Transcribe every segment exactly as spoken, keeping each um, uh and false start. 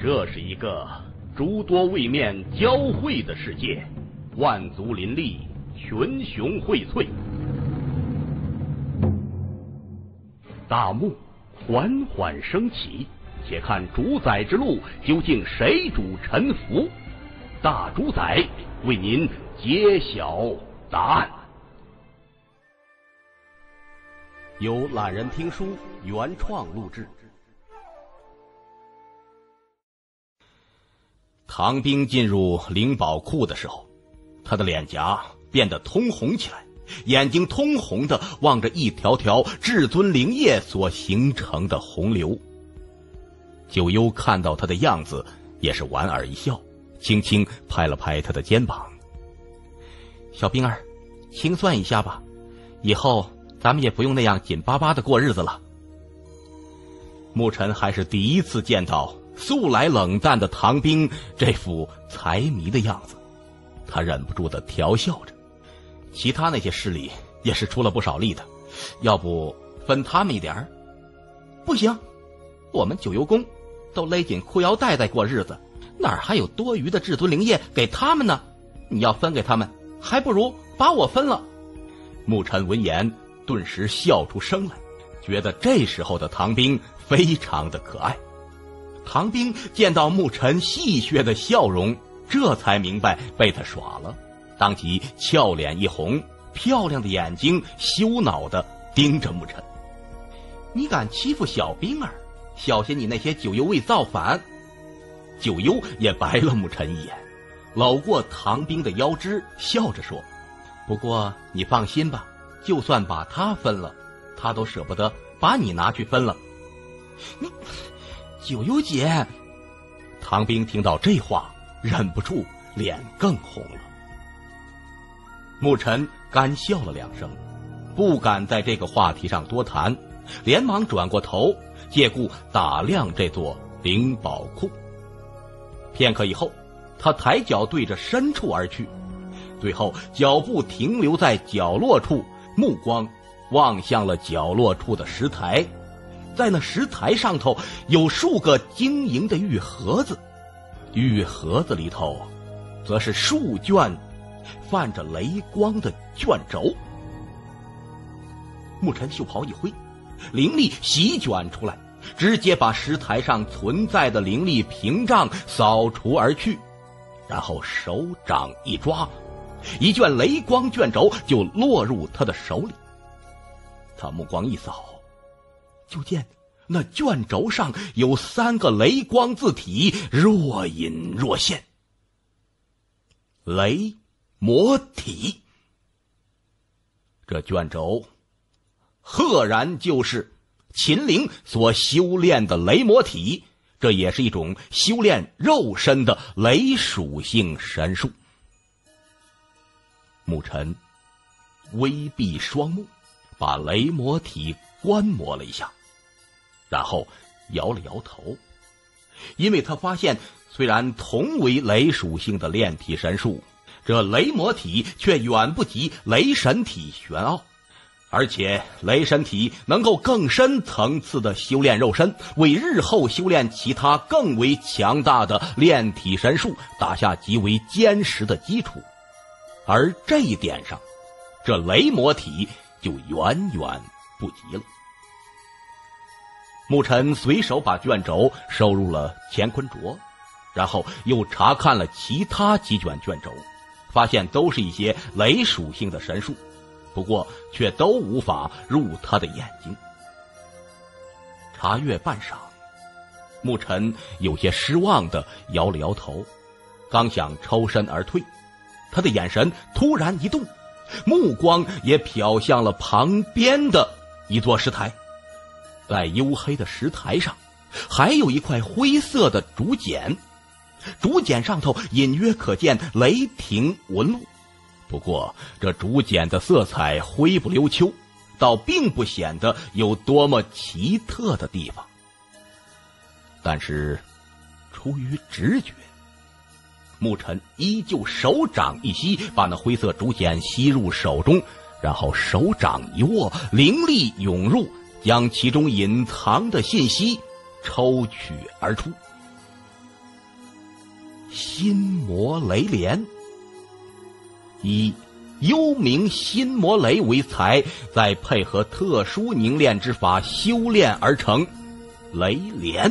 这是一个诸多位面交汇的世界，万族林立，群雄荟萃。大幕缓缓升起，且看主宰之路究竟谁主沉浮？大主宰为您揭晓答案。由懒人听书原创录制。唐兵进入灵宝库的时候，他的脸颊变得通红起来，眼睛通红的望着一条条至尊灵液所形成的洪流。九幽看到他的样子，也是莞尔一笑，轻轻拍了拍他的肩膀。小兵儿，清算一下吧，以后咱们也不用那样紧巴巴的过日子了。牧尘还是第一次见到素来冷淡的唐兵这副财迷的样子，他忍不住的调笑着。其他那些势力也是出了不少力的，要不分他们一点儿？不行，我们九幽宫都勒紧裤腰带在过日子，哪儿还有多余的至尊灵液给他们呢？你要分给他们，还不如把我分了。牧尘闻言顿时笑出声来，觉得这时候的唐兵非常的可爱。唐兵见到牧尘戏谑的笑容，这才明白被他耍了，当即俏脸一红，漂亮的眼睛羞恼地盯着牧尘。你敢欺负小兵儿，小心你那些九幽卫造反。九幽也白了牧尘一眼，搂过唐兵的腰肢，笑着说，不过你放心吧，就算把他分了，他都舍不得把你拿去分了。你九幽姐。唐兵听到这话，忍不住脸更红了。牧尘干笑了两声，不敢在这个话题上多谈，连忙转过头，借故打量这座灵宝库。片刻以后，他抬脚对着深处而去，最后脚步停留在角落处，目光望向了角落处的石台。在那石台上头有数个晶莹的玉盒子，玉盒子里头则是数卷泛着雷光的卷轴。牧尘袖袍一挥，灵力席卷出来，直接把石台上存在的灵力屏障扫除而去，然后手掌一抓，一卷雷光卷轴就落入他的手里。他目光一扫，就见那卷轴上有三个雷光字体若隐若现，雷魔体。这卷轴赫然就是秦陵所修炼的雷魔体，这也是一种修炼肉身的雷属性神术。牧尘微闭双目，把雷魔体观摩了一下，然后摇了摇头，因为他发现虽然同为雷属性的炼体神术，这雷魔体却远不及雷神体玄奥，而且雷神体能够更深层次的修炼肉身，为日后修炼其他更为强大的炼体神术打下极为坚实的基础。而这一点上，这雷魔体就远远不及了。牧尘随手把卷轴收入了乾坤镯，然后又查看了其他几卷卷轴，发现都是一些雷属性的神术，不过却都无法入他的眼睛。查阅半晌，牧尘有些失望地摇了摇头，刚想抽身而退，他的眼神突然一动，目光也瞟向了旁边的一座石台。在黝黑的石台上还有一块灰色的竹简，竹简上头隐约可见雷霆纹路，不过这竹简的色彩灰不溜秋，倒并不显得有多么奇特的地方。但是出于直觉，牧尘依旧手掌一吸，把那灰色竹简吸入手中，然后手掌一握，灵力涌入，将其中隐藏的信息抽取而出。 心魔雷莲，以幽冥心魔雷为材，再配合特殊凝练之法修炼而成雷莲。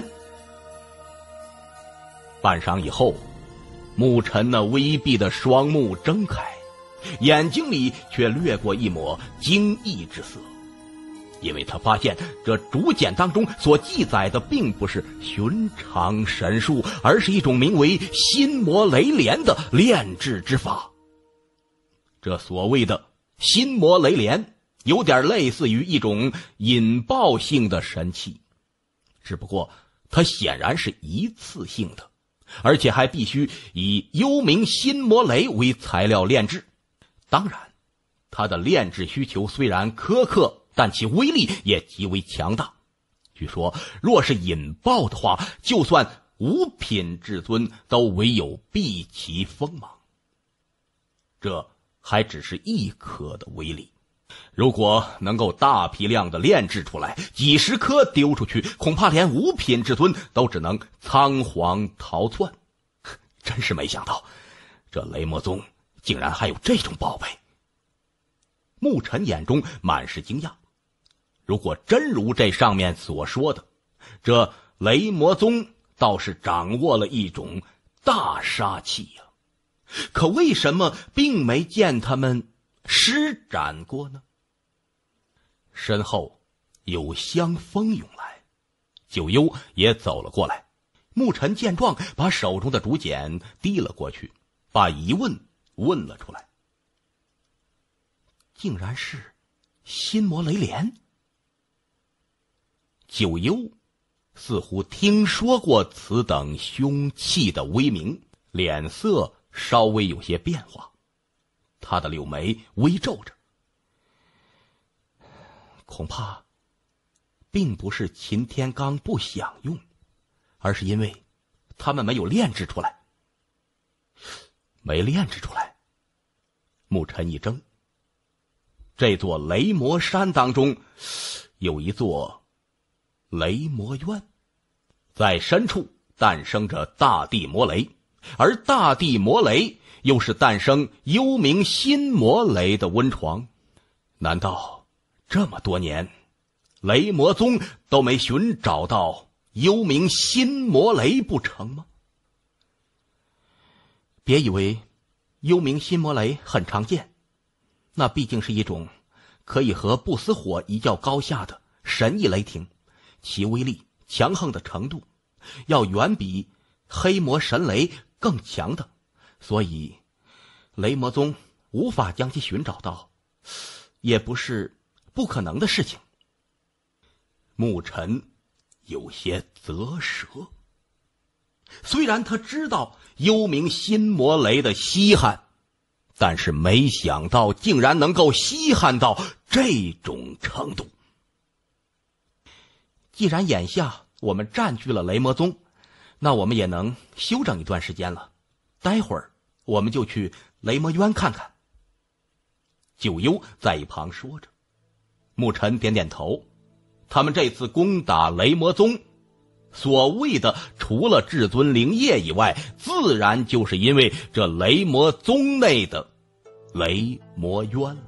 半晌以后，牧尘那微闭的双目睁开，眼睛里却掠过一抹惊异之色，因为他发现这竹简当中所记载的并不是寻常神术，而是一种名为心魔雷莲的炼制之法。这所谓的心魔雷莲有点类似于一种引爆性的神器，只不过它显然是一次性的，而且还必须以幽冥心魔雷为材料炼制。当然，它的炼制需求虽然苛刻，但其威力也极为强大。据说若是引爆的话，就算五品至尊都唯有避其锋芒。这还只是一颗的威力，如果能够大批量的炼制出来，几十颗丢出去，恐怕连五品至尊都只能仓皇逃窜。真是没想到，这雷魔宗竟然还有这种宝贝。牧尘眼中满是惊讶，如果真如这上面所说的，这雷魔宗倒是掌握了一种大杀器呀、啊。可为什么并没见他们施展过呢？身后有香风涌来，九幽也走了过来。牧尘见状，把手中的竹简递了过去，把疑问问了出来。竟然是心魔雷莲。九幽似乎听说过此等凶器的威名，脸色稍微有些变化，他的柳眉微皱着。恐怕并不是秦天罡不想用，而是因为他们没有炼制出来。没炼制出来。牧尘一怔，这座雷魔山当中有一座雷魔渊，在深处诞生着大地魔雷，而大地魔雷又是诞生幽冥心魔雷的温床。难道这么多年雷魔宗都没寻找到幽冥心魔雷不成吗？别以为幽冥心魔雷很常见，那毕竟是一种可以和不死火一较高下的神异雷霆，其威力强横的程度要远比黑魔神雷更强的，所以雷魔宗无法将其寻找到，也不是不可能的事情。牧尘有些啧舌，虽然他知道幽冥心魔雷的稀罕，但是没想到竟然能够稀罕到这种程度。既然眼下我们占据了雷魔宗，那我们也能休整一段时间了，待会儿我们就去雷魔渊看看。九幽在一旁说着。牧尘点点头，他们这次攻打雷魔宗，所谓的除了至尊灵液以外，自然就是因为这雷魔宗内的雷魔渊了。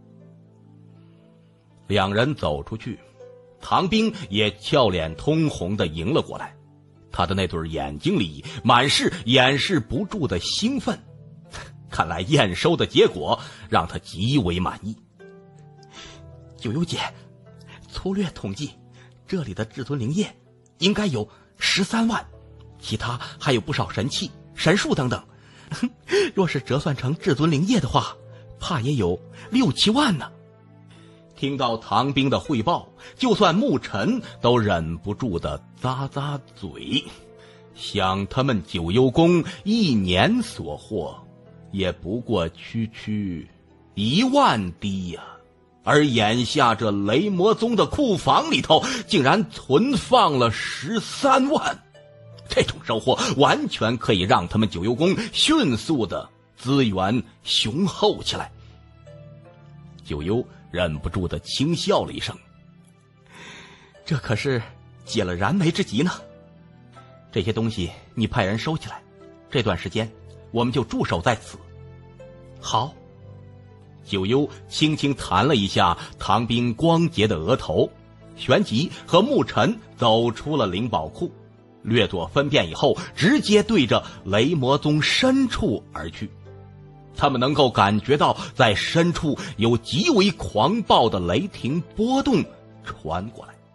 两人走出去，唐兵也俏脸通红地迎了过来，他的那对眼睛里满是掩饰不住的兴奋，看来验收的结果让他极为满意。九幽姐，粗略统计，这里的至尊灵液应该有十三万，其他还有不少神器、神术等等。若是折算成至尊灵液的话，怕也有六七万呢。听到唐兵的汇报，就算牧尘都忍不住的咂咂嘴，想他们九幽宫一年所获，也不过区区一万滴呀、啊。而眼下这雷魔宗的库房里头竟然存放了十三万，这种收获完全可以让他们九幽宫迅速的资源雄厚起来。九幽忍不住的轻笑了一声，这可是解了燃眉之急呢。这些东西你派人收起来， 这段时间我们就驻守在此。好。九幽轻轻弹了一下唐兵光洁的额头，旋即和牧尘走出了灵宝库，略作分辨以后，直接对着雷魔宗深处而去。他们能够感觉到在深处有极为狂暴的雷霆波动传过来。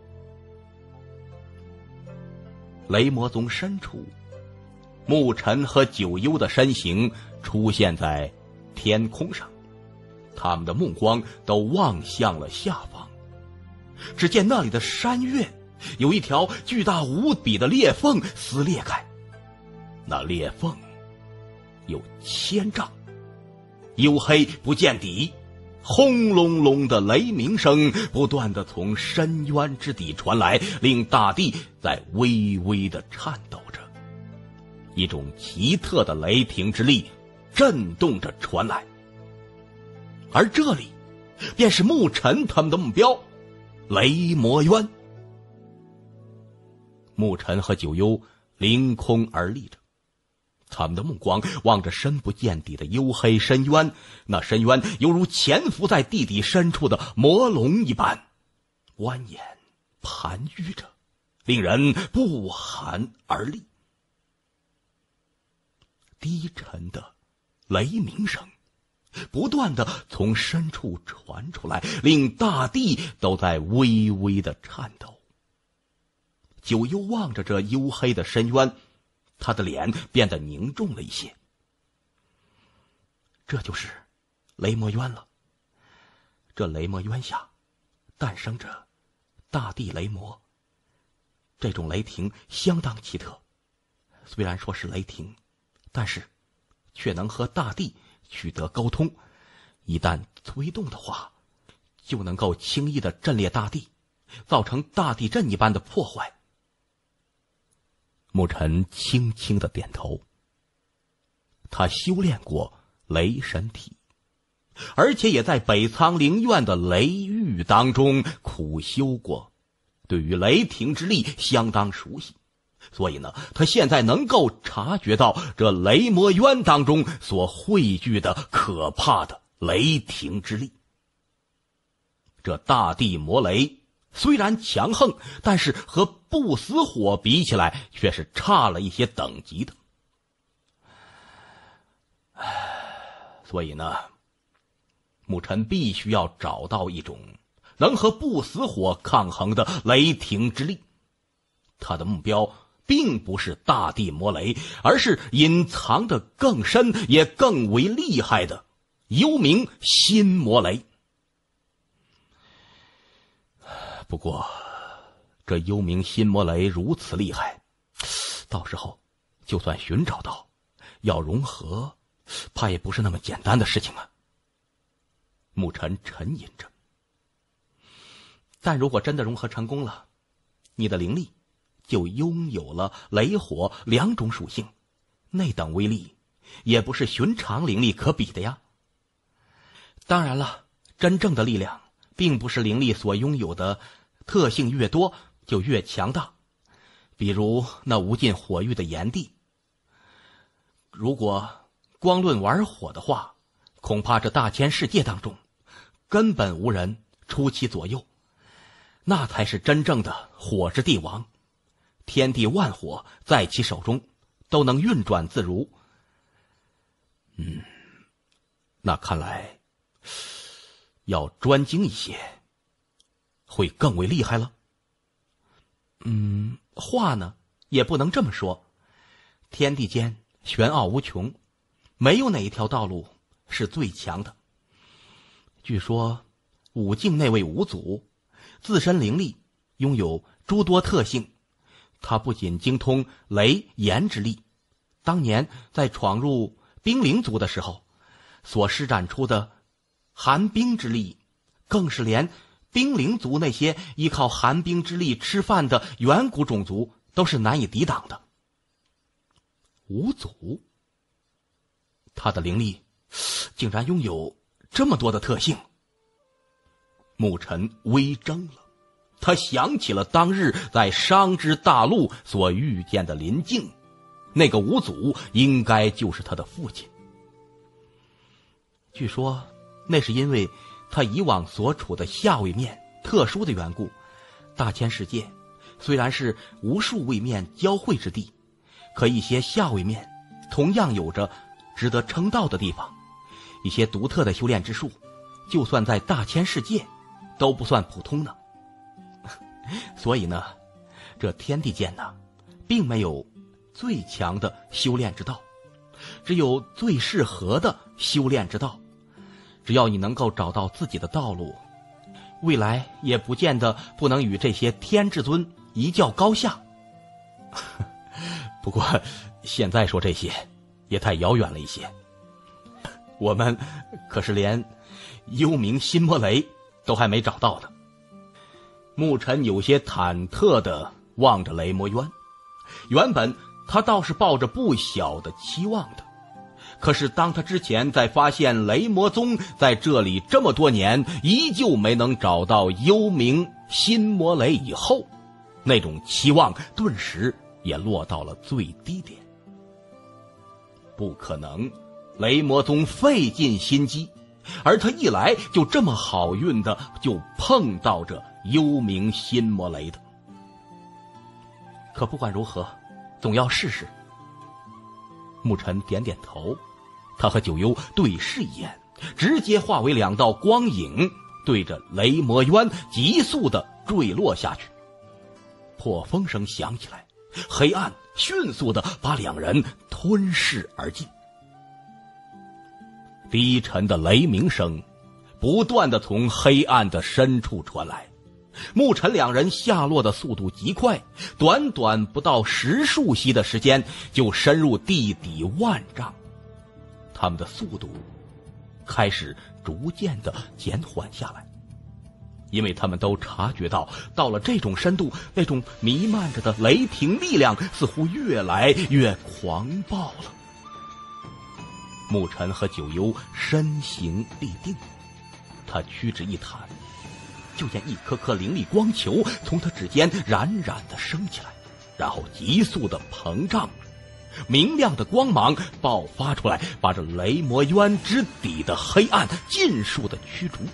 雷魔宗深处，牧尘和九幽的身形出现在天空上，他们的目光都望向了下方。只见那里的山岳有一条巨大无比的裂缝撕裂开，那裂缝有千丈，黝黑不见底，轰隆隆的雷鸣声不断地从深渊之底传来，令大地在微微地颤抖着。一种奇特的雷霆之力震动着传来，而这里便是牧尘他们的目标——雷魔渊。牧尘和九幽凌空而立着，他们的目光望着深不见底的黝黑深渊，那深渊犹如潜伏在地底深处的魔龙一般，蜿蜒盘踞着，令人不寒而栗。低沉的雷鸣声不断地从深处传出来，令大地都在微微地颤抖。九幽望着这黝黑的深渊，他的脸变得凝重了一些。这就是雷魔渊了。这雷魔渊下诞生着大地雷魔，这种雷霆相当奇特，虽然说是雷霆，但是却能和大地取得沟通，一旦催动的话，就能够轻易地震裂大地，造成大地震一般的破坏。牧尘轻轻地点头，他修炼过雷神体，而且也在北苍灵院的雷域当中苦修过，对于雷霆之力相当熟悉，所以呢，他现在能够察觉到这雷魔渊当中所汇聚的可怕的雷霆之力。这大地魔雷虽然强横，但是和不死火比起来却是差了一些等级的。所以呢，牧尘必须要找到一种能和不死火抗衡的雷霆之力。他的目标并不是大地魔雷，而是隐藏的更深也更为厉害的幽冥新魔雷。不过这幽冥新魔雷如此厉害，到时候就算寻找到，要融合怕也不是那么简单的事情啊。牧尘沉吟着，但如果真的融合成功了，你的灵力就拥有了雷火两种属性，那等威力也不是寻常灵力可比的呀。当然了，真正的力量并不是灵力所拥有的特性越多就越强大，比如那无尽火域的炎帝，如果光论玩火的话，恐怕这大千世界当中根本无人出其左右，那才是真正的火之帝王，天地万火在其手中都能运转自如。嗯，那看来要专精一些会更为厉害了。嗯，话呢也不能这么说，天地间玄奥无穷，没有哪一条道路是最强的。据说五境那位五祖自身灵力拥有诸多特性，他不仅精通雷炎之力，当年在闯入冰灵族的时候所施展出的寒冰之力，更是连冰灵族那些依靠寒冰之力吃饭的远古种族都是难以抵挡的。五祖，他的灵力竟然拥有这么多的特性。牧尘微怔了，他想起了当日在商之大陆所遇见的林静， 那个五祖应该就是他的父亲。据说那是因为他以往所处的下位面特殊的缘故，大千世界虽然是无数位面交汇之地，可一些下位面同样有着值得称道的地方，一些独特的修炼之术，就算在大千世界都不算普通的。所以呢，这天地间呢，并没有最强的修炼之道，只有最适合的修炼之道。只要你能够找到自己的道路，未来也不见得不能与这些天至尊一较高下。不过现在说这些也太遥远了一些，我们可是连幽冥心魔雷都还没找到呢。牧尘有些忐忑地望着雷魔渊，原本他倒是抱着不小的期望的，可是当他之前在发现雷魔宗在这里这么多年依旧没能找到幽冥心魔雷以后，那种期望顿时也落到了最低点。不可能，雷魔宗费尽心机，而他一来就这么好运的就碰到这幽冥心魔雷的。可不管如何，总要试试。牧尘点点头，他和九幽对视一眼，直接化为两道光影，对着雷魔渊急速的坠落下去。破风声响起来，黑暗迅速的把两人吞噬而尽。低沉的雷鸣声不断的从黑暗的深处传来，牧尘两人下落的速度极快，短短不到十数息的时间就深入地底万丈。他们的速度开始逐渐的减缓下来，因为他们都察觉到，到了这种深度，那种弥漫着的雷霆力量似乎越来越狂暴了。牧尘和九幽身形立定，他屈指一弹，就见一颗颗灵力光球从他指尖冉冉地升起来，然后急速地膨胀，明亮的光芒爆发出来，把这雷魔渊之底的黑暗尽数地驱逐。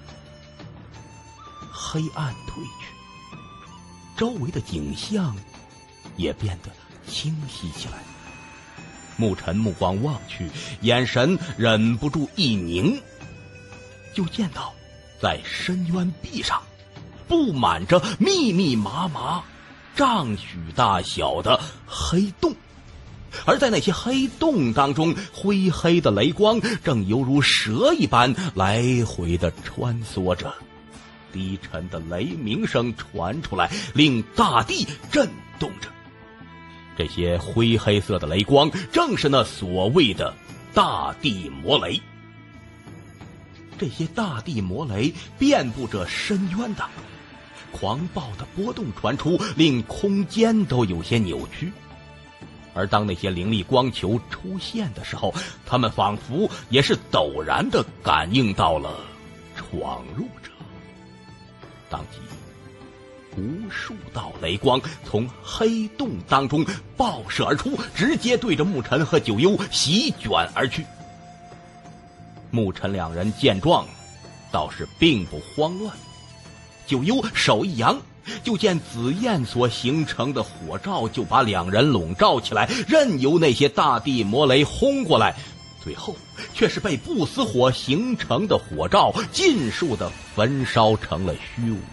黑暗褪去，周围的景象也变得清晰起来。牧尘目光望去，眼神忍不住一凝，就见到在深渊壁上布满着密密麻麻丈许大小的黑洞，而在那些黑洞当中，灰黑的雷光正犹如蛇一般来回的穿梭着。低沉的雷鸣声传出来，令大地震动着。这些灰黑色的雷光正是那所谓的大地魔雷。这些大地魔雷遍布着深渊当中，狂暴的波动传出，令空间都有些扭曲。而当那些灵力光球出现的时候，他们仿佛也是陡然地感应到了闯入者。当即无数道雷光从黑洞当中爆射而出，直接对着牧尘和九幽席卷而去。牧尘两人见状倒是并不慌乱，九幽手一扬，就见紫焰所形成的火罩就把两人笼罩起来，任由那些大地魔雷轰过来，最后却是被不死火形成的火罩尽数的焚烧成了虚无。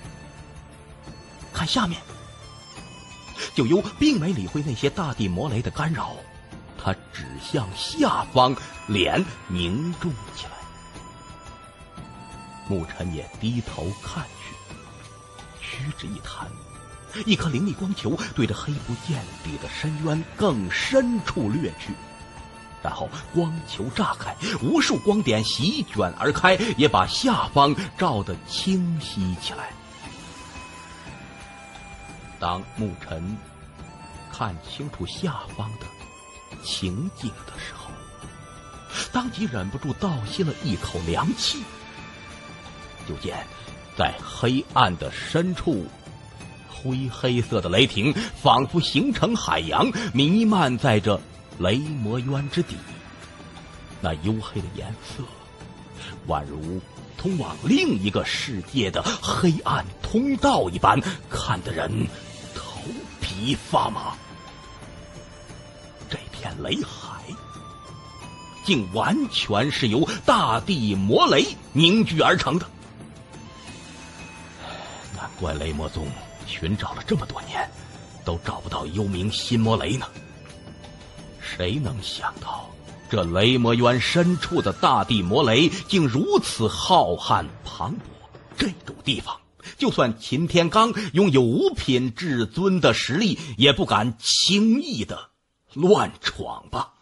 看下面，九幽并没理会那些大地魔雷的干扰，他指向下方，脸凝重起来。牧尘也低头看去，屈指一弹，一颗灵力光球对着黑不见底的深渊更深处掠去，然后光球炸开，无数光点席卷而开，也把下方照得清晰起来。当牧尘看清楚下方的情景的时候，当即忍不住倒吸了一口凉气。就见在黑暗的深处， 灰黑色的雷霆仿佛形成海洋，弥漫在这雷魔渊之底。那黝黑的颜色宛如通往另一个世界的黑暗通道一般，看得人头皮发麻。这片雷海竟完全是由大地魔雷凝聚而成的，难怪雷魔宗寻找了这么多年都找不到幽冥心魔雷呢。谁能想到这雷魔渊深处的大地魔雷竟如此浩瀚磅礴，这种地方就算秦天罡拥有五品至尊的实力，也不敢轻易的乱闯吧。